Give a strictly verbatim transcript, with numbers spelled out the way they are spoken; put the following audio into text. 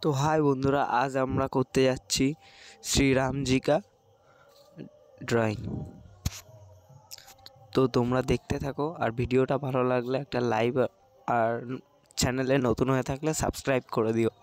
तो हाय বন্ধুরা, आज আমরা করতে যাচ্ছি श्री राम जी का ड्राइंग। তো তোমরা দেখতে থাকো আর ভিডিওটা ভালো লাগলে একটা লাইক আর চ্যানেলে নতুন হয়ে থাকলে সাবস্ক্রাইব করে দিও।